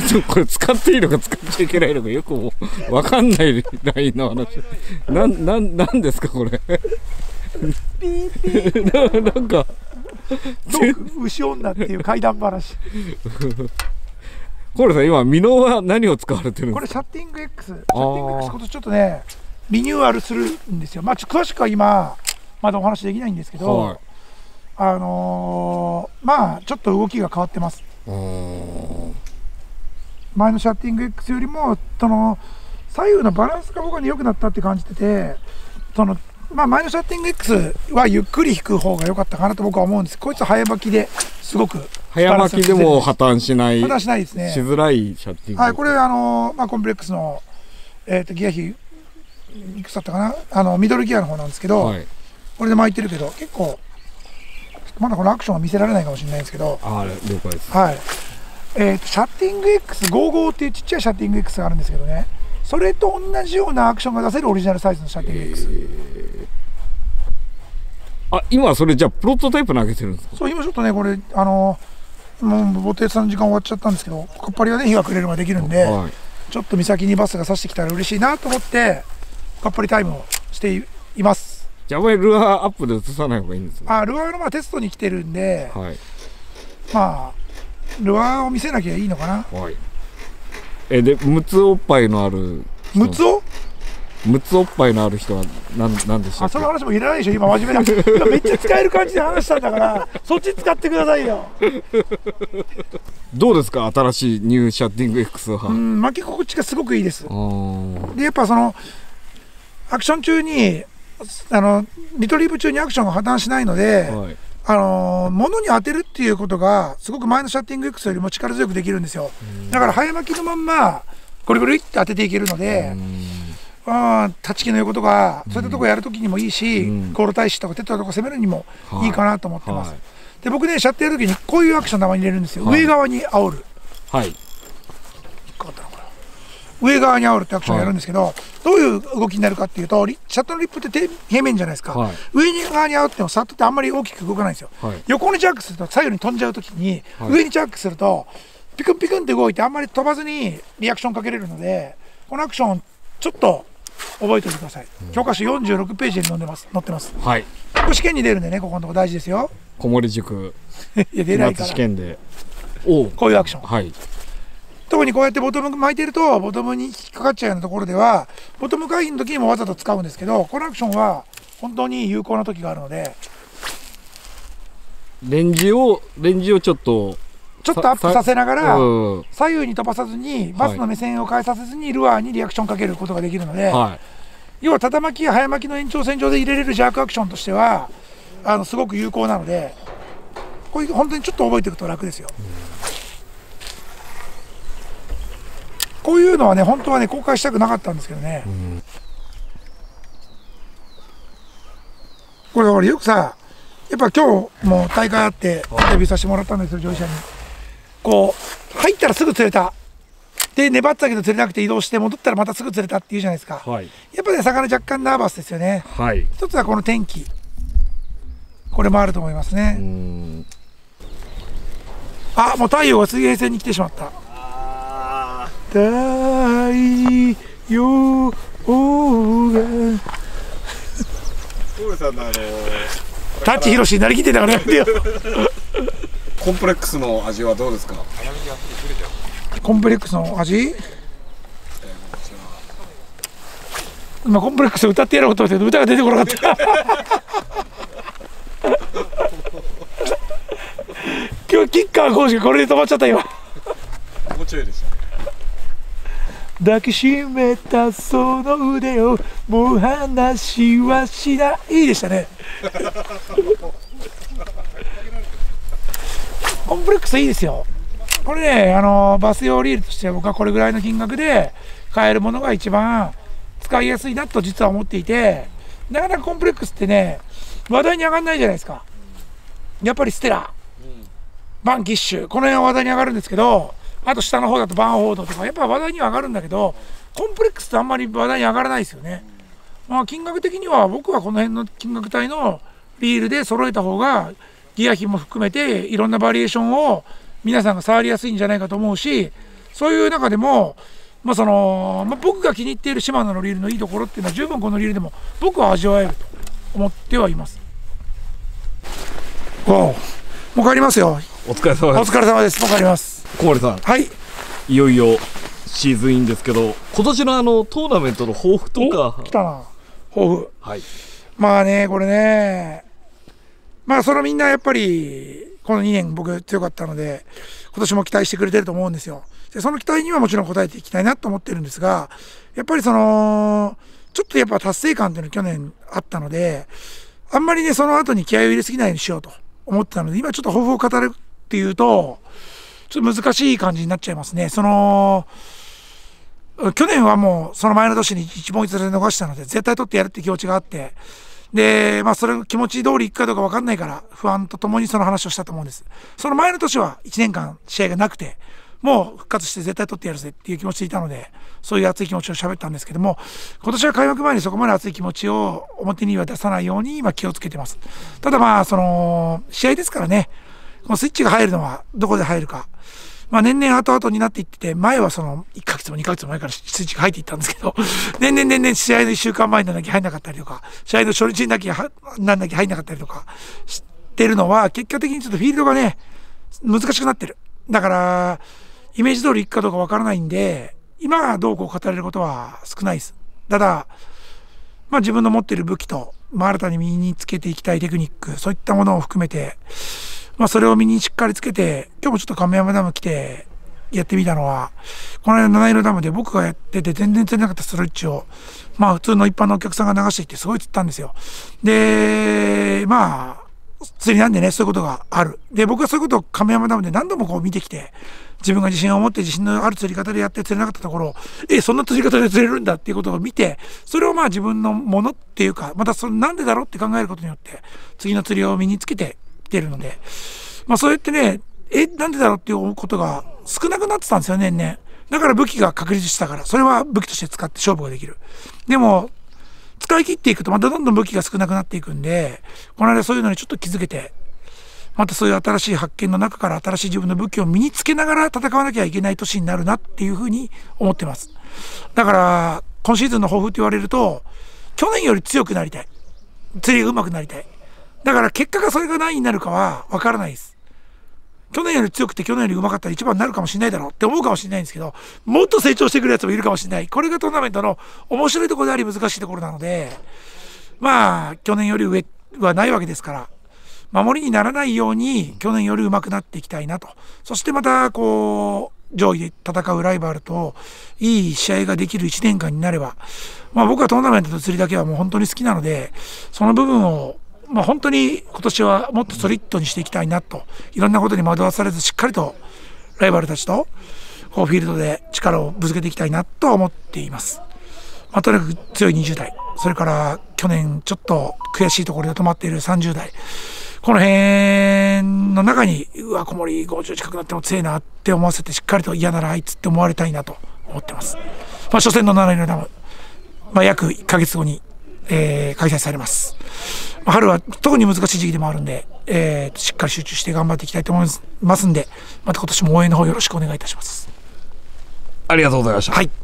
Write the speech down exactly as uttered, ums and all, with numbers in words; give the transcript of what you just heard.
これ使っていいのか使っちゃいけないのかよくもう分かんないラインの話。なん、なん、なんですかこれ。 ピーピーな, なんか牛女っていう怪談話。 コーレさん今ミノは何を使われてるんですか？ これシャッティング X、 シャッティング X 今年ちょっとねリニューアルするんですよ。まあちょっと詳しくは今まだお話できないんですけど、はい、あのー、まあちょっと動きが変わってます。前のシャッティング X よりもその左右のバランスが僕は良くなったって感じてて、そのまあ前のシャッティング X はゆっくり引く方が良かったかなと僕は思うんです。こいつは早巻きですごく早巻きでも破綻しない、 破綻しないですね。 しづらいシャッティング。 はい、これあのまあコンプレックスのえっとギア比いくつだったかな、あのミドルギアの方なんですけど、はい、これで巻いてるけど結構まだこのアクションは見せられないかもしれないんですけど、 ああ了解です。 はい。えっとシャッティング エックスごじゅうご っていうちっちゃいシャッティング X があるんですけどね、それと同じようなアクションが出せるオリジナルサイズのシャッティング X。 あ、今それじゃあプロトタイプ投げてるんですか？ そう、今ちょっとねこれあのもうボテさんの時間終わっちゃったんですけど、かっぱりはね日が暮れるまでできるんで、はい、ちょっと岬にバスが差してきたら嬉しいなと思ってかっぱりタイムをしています。 じゃああまりルアーアップで映さない方がいいんですね。 あ、ルアーのまあテストに来てるんで、 はい、 まあルアーを見せなきゃいいのかな。 はい、えでむつおっぱいのあるむつおむつおっぱいのある人は何なんでしたっけ？ あ、その話もいらないでしょ今真面目な今めっちゃ使える感じで話したんだからそっち使ってくださいよ。 どうですか新しいニューシャッティング X は？うん、 巻き心地がすごくいいです。でやっぱそのアクション中にあのリトリーブ中にアクションが破綻しないので、はい、あの物に当てるっていうことがすごく前のシャッティング X よりも力強くできるんですよ。だから早巻きのまんまゴリゴリって当てていけるので、あ立ち木の横とかそういったとこやるときにもいいし、ゴール大使とかテッドとか攻めるにもいいかなと思ってます。はいはい、で僕ねシャッテやるときにこういうアクションたまに入れるんですよ。はい、上側に煽る。はい。引っかかったのかな。上側に煽るってアクションやるんですけど、はい、どういう動きになるかっていうと、シャットのリップって平面じゃないですか。はい、上に側に煽ってもサットってあんまり大きく動かないんですよ。はい、横にジャックすると左右に飛んじゃうときに、はい、上にジャックするとピクンピクンって動いてあんまり飛ばずにリアクションかけれるので、このアクションちょっと覚えておいてください。うん、教科書よんじゅうろくページに載ってます。載ってます。はい。これ試験に出るんでね、ここのとこ大事ですよ。 小森塾。 いや出ないから。 試験で。おこういうアクション。 はい。 特にこうやってボトム巻いてるとボトムに引っかかっちゃうようなところではボトム回避の時にもわざと使うんですけど、このアクションは本当に有効な時があるので、 レンジをレンジをちょっとちょっとアップさせながら左右に飛ばさずにバスの目線を変えさせずにルアーにリアクションかけることができるので、はい、要は畳巻きや早巻きの延長線上で入れれるジャークアクションとしてはあのすごく有効なので、こういう本当にちょっと覚えておくと楽ですよ。うん、こういうのはね本当はね公開したくなかったんですけどね。うん、これだからよくさ、やっぱ今日も大会あってインタビューさせてもらったんですよ、乗車に。こう入ったらすぐ釣れたで粘ったけど釣れなくて移動して戻ったらまたすぐ釣れたっていうじゃないですか。はい、やっぱね魚若干ナーバスですよね。はい、一つはこの天気、これもあると思いますね。うん、あ、もう太陽が水平線に来てしまった。太陽がタッチヒロシになりきってたからやめてよ。 コンプレックスの味はどうですか？ コンプレックスの味？今コンプレックス歌ってやろうと思って歌が出てこなかった。今日キッカー講師がこれで止まっちゃった今。もうちょいでした。抱きしめたその腕をもう話はしない。いいでしたね。コンプレックスいいですよ。これね、あのバス用リールとしては僕はこれぐらいの金額で買えるものが一番使いやすいなと実は思っていて、なかなかコンプレックスってね話題に上がらないじゃないですか。やっぱりステラ、バンキッシュ、この辺は話題に上がるんですけど、あと下の方だとバンホードとかやっぱ話題には上がるんだけど、コンプレックスってあんまり話題に上がらないですよね。まあ金額的には僕はこの辺の金額帯のリールで揃えた方がギア比も含めていろんなバリエーションを皆さんが触りやすいんじゃないかと思うし、 そういう中でも、まあそのまあ、僕が気に入っているシマノのリールのいいところっていうのは十分このリールでも僕は味わえると思ってはいます。おお、もう帰りますよ。 お疲れ様です。 お疲れ様です。もう帰ります。 小森さん、 はい、 いよいよシーズンインですけど、今年のあのトーナメントの抱負とか。 来たな、抱負。 はい。 まあね、これね、まあそのみんなやっぱりこのにねん僕強かったので、今年も期待してくれてると思うんですよ。でその期待にはもちろん応えていきたいなと思ってるんですが、やっぱりそのちょっとやっぱ達成感っていうのが去年あったので、あんまりねその後に気合を入れすぎないようにしようと思ってたので、今ちょっと抱負を語るっていうとちょっと難しい感じになっちゃいますね。その去年はもうその前の年に一本一で逃したので絶対取ってやるって気持ちがあって、でまあそれが気持ち通りいくかどうか分かんないから不安とともにその話をしたと思うんです。その前の年はいちねんかん試合がなくて、もう復活して絶対取ってやるぜっていう気持ちでいたので、そういう熱い気持ちを喋ったんですけども、今年は開幕前にそこまで熱い気持ちを表には出さないように今気をつけてます。ただまあその試合ですからね、このスイッチが入るのはどこで入るか、まあ年々後々になっていってて、前はそのいっかげつもにかげつも前からスイッチが入っていったんですけど、年々年々試合のいっしゅうかんまえにならなきゃ入んなかったりとか、試合の初日になきゃなんなきゃ入んなかったりとかしてるのは、結果的にちょっとフィールドがね難しくなってる。だからイメージ通りいくかどうかわからないんで、今はどうこう語れることは少ないです。ただまあ自分の持っている武器と、まあ、新たに身につけていきたいテクニック、そういったものを含めて、まあそれを身にしっかりつけて、今日もちょっと亀山ダム来てやってみたのは、この間七色ダムで僕がやってて全然釣れなかったストレッチを、まあ普通の一般のお客さんが流していってすごい釣ったんですよ。で、まあ釣りなんでね、そういうことがある。で、僕はそういうことを亀山ダムで何度もこう見てきて、自分が自信を持って自信のある釣り方でやって釣れなかったところ、え、そんな釣り方で釣れるんだっていうことを見て、それをまあ自分のものっていうか、またそれなんでだろうって考えることによって、次の釣りを身につけてきてるので、まあそうやってね、え、なんでだろうっていうことが少なくなってたんですよ、年々。だから武器が確立したから、それは武器として使って勝負ができる。でも、使い切っていくとまたどんどん武器が少なくなっていくんで、この間そういうのにちょっと気づけて、またそういう新しい発見の中から新しい自分の武器を身につけながら戦わなきゃいけない年になるなっていうふうに思ってます。だから今シーズンの抱負って言われると、去年より強くなりたい、釣りが上手くなりたい。だから結果がそれが何になるかは分からないです。去年より強くて去年より上手かったら一番になるかもしれないだろうって思うかもしれないんですけど、もっと成長してくるやつもいるかもしれない。これがトーナメントの面白いところであり難しいところなので、まあ去年より上はないわけですから、守りにならないように去年より上手くなっていきたいなと。そしてまたこう上位で戦うライバルといい試合ができるいちねんかんになれば、まあ僕はトーナメントと釣りだけはもう本当に好きなので、その部分をまあ本当に今年はもっとソリッドにしていきたいなと。いろんなことに惑わされずしっかりとライバルたちとこうフィールドで力をぶつけていきたいなと思っています。まあ、とにかく強いにじゅう代、それから去年ちょっと悔しいところで止まっているさんじゅう代、この辺の中にうわ小森ごじゅう近くなっても強いなって思わせて、しっかりと嫌ならあいつって思われたいなと思ってます。まあ、初戦の七色ダム、まあ、約いっかげつごに、えー、開催されます。まあ、春は特に難しい時期でもあるんで、えー、しっかり集中して頑張っていきたいと思いますんで、また今年も応援の方よろしくお願いいたします。 ありがとうございました。 はい。